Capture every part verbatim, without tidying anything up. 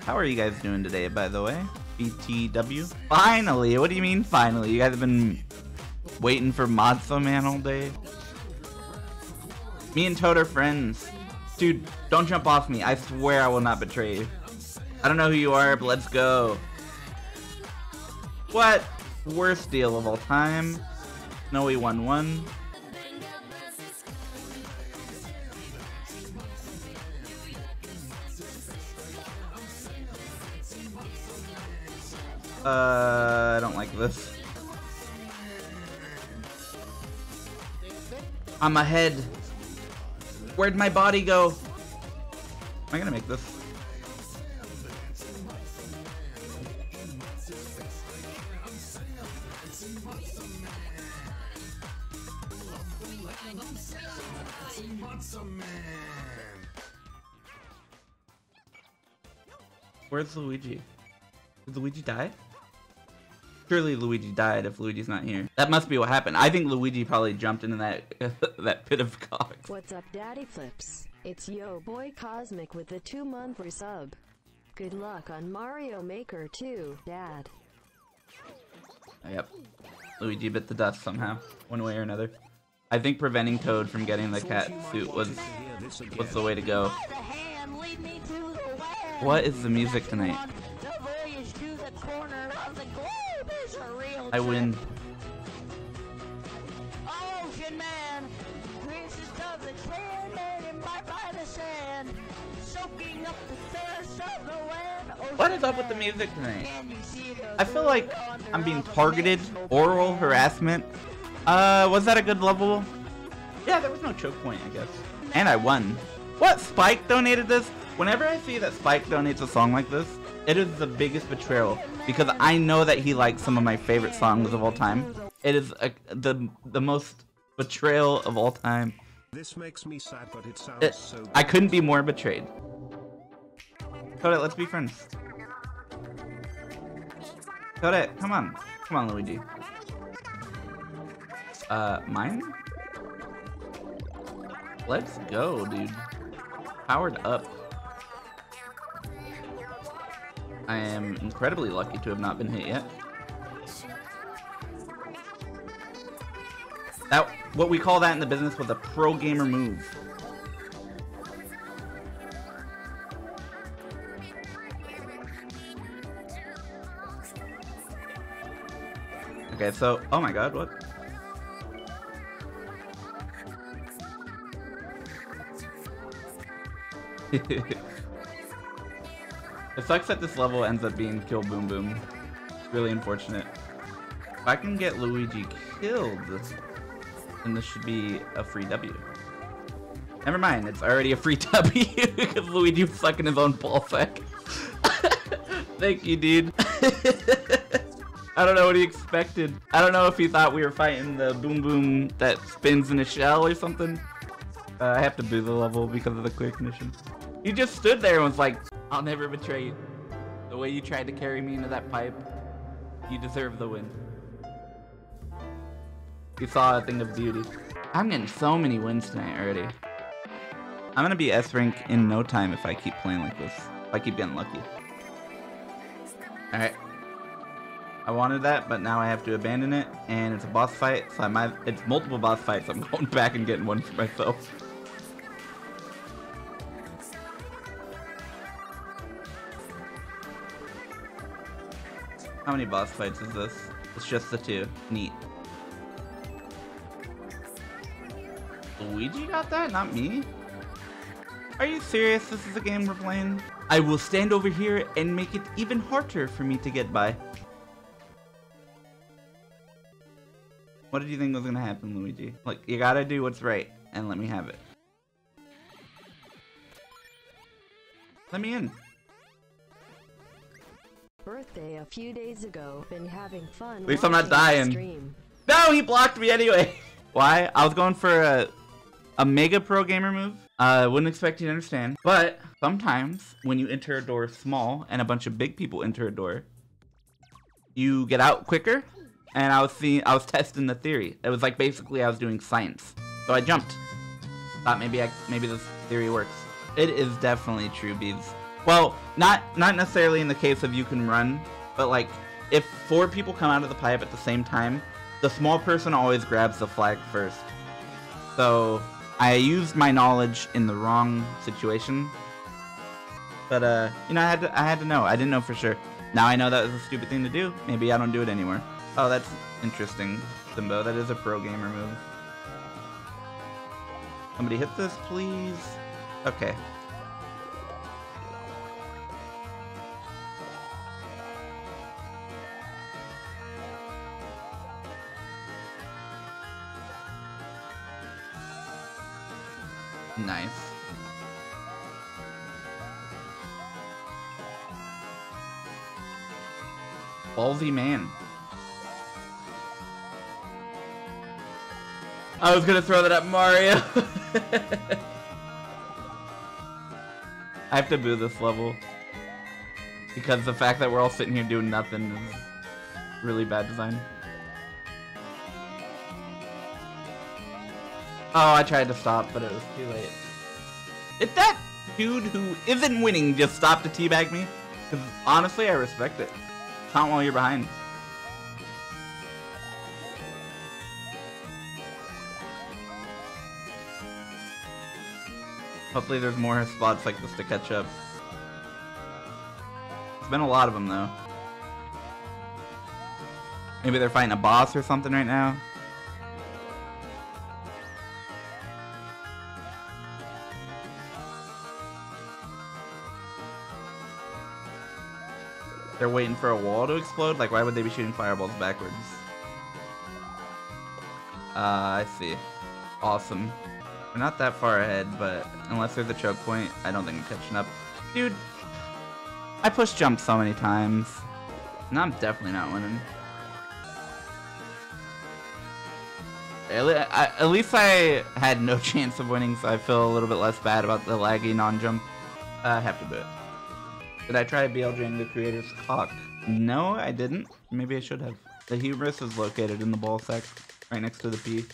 How are you guys doing today, by the way? B T W? Finally! What do you mean finally? You guys have been waiting for Modso Man all day? Me and Toad are friends. Dude, don't jump off me. I swear I will not betray you. I don't know who you are, but let's go. What? Worst deal of all time. Snowy one one. Uh, I don't like this. I'm ahead. Where'd my body go? Am I gonna make this? Where's Luigi? Did Luigi die? Surely Luigi died if Luigi's not here. That must be what happened. I think Luigi probably jumped into that that pit of cogs. What's up, Daddy Flips? It's Yo Boy Cosmic with the two-month resub. Good luck on Mario Maker two, Dad. Yep. Luigi bit the dust somehow, one way or another. I think preventing Toad from getting the cat suit was was the way to go. What is the music tonight? I win. Ocean man, gracious of the sand and right by the sand, soaking up the thirst of the land. What is up with the music tonight? I feel like I'm being targeted. Oral harassment. Uh, was that a good level? Yeah, there was no choke point, I guess. And I won. What? Spike donated this? Whenever I see that Spike donates a song like this, it is the biggest betrayal, because I know that he likes some of my favorite songs of all time. It is a, the the most betrayal of all time. This makes me sad, but it sounds it, so good. I couldn't be more betrayed. Kodet, let's be friends. Kodet, come on. Come on, Luigi. Uh, mine? Let's go, dude. Powered up. I am incredibly lucky to have not been hit yet. That, what we call that in the business was a pro gamer move. Okay, so, oh my god, what? It sucks that this level ends up being Kill Boom Boom. Really unfortunate. If I can get Luigi killed, then this should be a free W. Never mind, it's already a free W because Luigi was sucking his own ballsack. Thank you, dude. I don't know what he expected. I don't know if he thought we were fighting the Boom Boom that spins in a shell or something. Uh, I have to boo the level because of the quick ignition. He just stood there and was like, I'll never betray you. The way you tried to carry me into that pipe, you deserve the win. You saw a thing of beauty. I'm getting so many wins tonight already. I'm gonna be S rank in no time if I keep playing like this. If I keep getting lucky. Alright. I wanted that, but now I have to abandon it, and it's a boss fight, so I might, it's multiple boss fights, I'm going back and getting one for myself. How many boss fights is this? It's just the two. Neat. Luigi got that? Not me? Are you serious? This is a game we're playing? I will stand over here and make it even harder for me to get by. What did you think was gonna happen, Luigi? Look, you gotta do what's right and let me have it. Let me in. Birthday a few days ago. Been having fun. At least I'm not dying. No, he blocked me anyway. Why? I was going for a a mega pro gamer move. I uh, wouldn't expect you to understand. But sometimes when you enter a door small and a bunch of big people enter a door, you get out quicker. And I was seeing, I was testing the theory. It was like basically I was doing science. So I jumped. Thought maybe I, maybe this theory works. It is definitely true, Beebs. Well, not not necessarily in the case of you can run, but like if four people come out of the pipe at the same time, the small person always grabs the flag first. So I used my knowledge in the wrong situation. But uh, you know, I had to I had to know. I didn't know for sure. Now I know that was a stupid thing to do. Maybe I don't do it anymore. Oh, that's interesting, Simbo. That is a pro gamer move. Somebody hit this, please. Okay. Nice. Ballsy man. I was gonna throw that at Mario. I have to boo this level because the fact that we're all sitting here doing nothing is really bad design. Oh, I tried to stop, but it was too late. Did that dude who isn't winning just stop to teabag me? Because honestly, I respect it. Count while you're behind. Hopefully there's more spots like this to catch up. There's been a lot of them though. Maybe they're fighting a boss or something right now. They're waiting for a wall to explode? Like, why would they be shooting fireballs backwards? Uh, I see. Awesome. We're not that far ahead, but unless there's a choke point, I don't think I'm catching up. Dude, I pushed jump so many times. And I'm definitely not winning. At least I had no chance of winning, so I feel a little bit less bad about the laggy non-jump. Uh, I have to do it. Did I try B L J the creator's cock? No, I didn't. Maybe I should have. The hubris is located in the ball sack, right next to the P.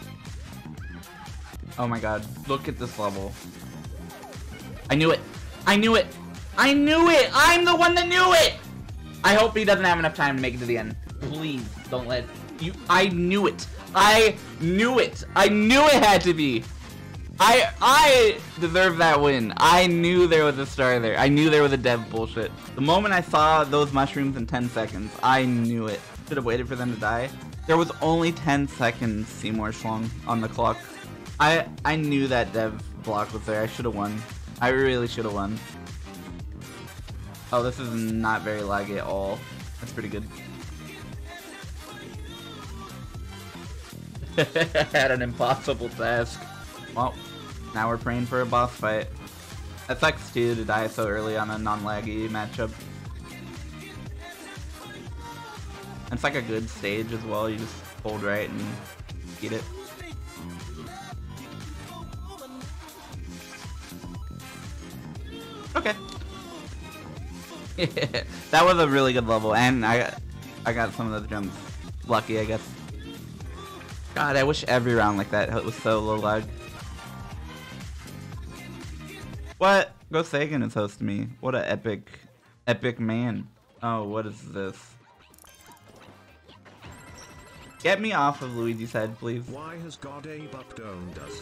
Oh my god, look at this level. I knew it! I knew it! I knew it! I'm the one that knew it! I hope he doesn't have enough time to make it to the end. Please, don't let you. I knew it! I knew it! I knew it had to be! I I deserve that win. I knew there was a star there. I knew there was a dev bullshit. The moment I saw those mushrooms in ten seconds, I knew it. Should have waited for them to die. There was only ten seconds, Seymour Schlong, on the clock. I I knew that dev block was there. I should have won. I really should have won. Oh, this is not very laggy at all. That's pretty good. Had an impossible task. Well, now we're praying for a boss fight. That sucks too to die so early on a non-laggy matchup. It's like a good stage as well. You just hold right and get it. Okay. That was a really good level, and I got, I got some of the jumps lucky, I guess. God, I wish every round like that was so low lag. What? Ghost Sagan is hosting me. What a epic, epic man. Oh, what is this? Get me off of Luigi's head, please. Why has God Abe updoned us?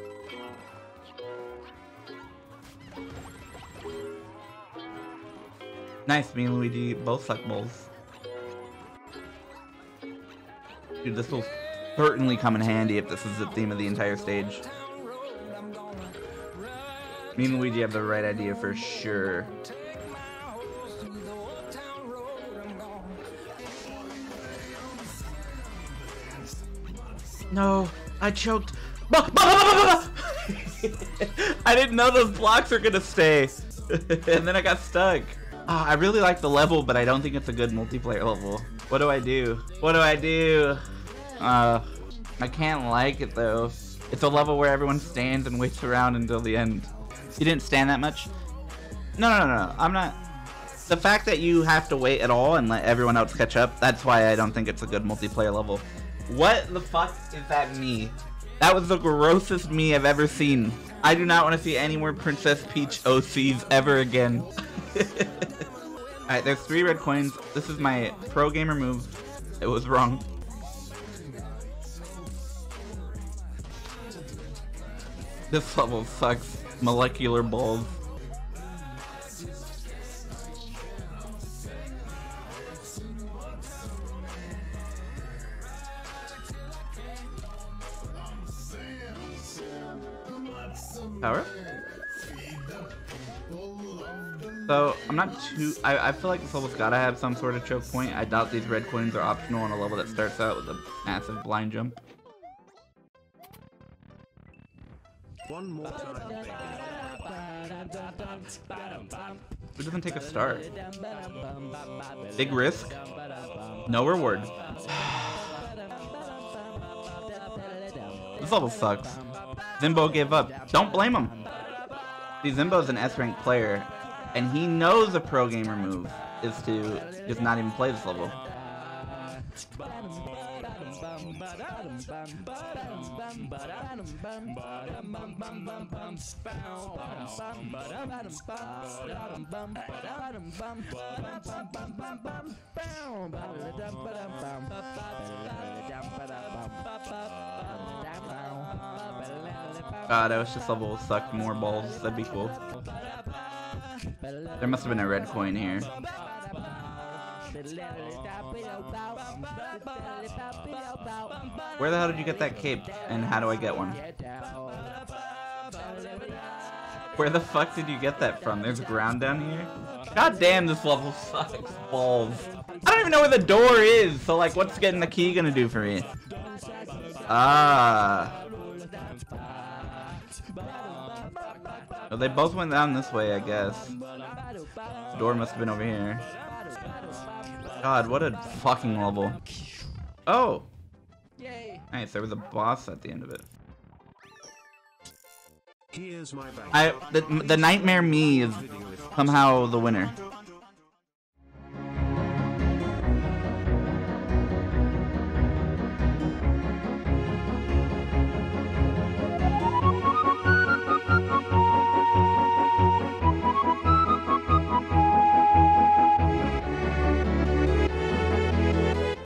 Nice, me and Luigi both suck balls. Dude, this will certainly come in handy if this is the theme of the entire stage. Me and Luigi have the right idea for sure. No, I choked. I didn't know those blocks are gonna stay. And then I got stuck. Oh, I really like the level, but I don't think it's a good multiplayer level. What do I do? What do I do? Uh, I can't like it though. It's a level where everyone stands and waits around until the end. You didn't stand that much? No, no, no, no. I'm not. The fact that you have to wait at all and let everyone else catch up, that's why I don't think it's a good multiplayer level. What the fuck is that me? That was the grossest me I've ever seen. I do not want to see any more Princess Peach O Cs ever again. Alright, there's three red coins. This is my pro gamer move. It was wrong. This level sucks. Molecular balls. Power? So, I'm not too... I, I feel like this level's gotta have some sort of choke point. I doubt these red coins are optional on a level that starts out with a massive blind jump. One more time. Who doesn't take a star? Big risk. No reward. This level sucks. Zimbo gave up. Don't blame him. See, Zimbo's an S rank player, and he knows a pro gamer move is to just not even play this level. God, I wish this level would suck more balls. That'd be cool. There must have been a red coin here. Where the hell did you get that cape? And how do I get one? Where the fuck did you get that from? There's ground down here? God damn, this level sucks balls. I don't even know where the door is, so like, what's getting the key gonna do for me? Ah. Well, they both went down this way, I guess. The door must have been over here. God, what a fucking level. Oh! Nice, there was a boss at the end of it. Here's my bank. I the, the nightmare me is somehow the winner.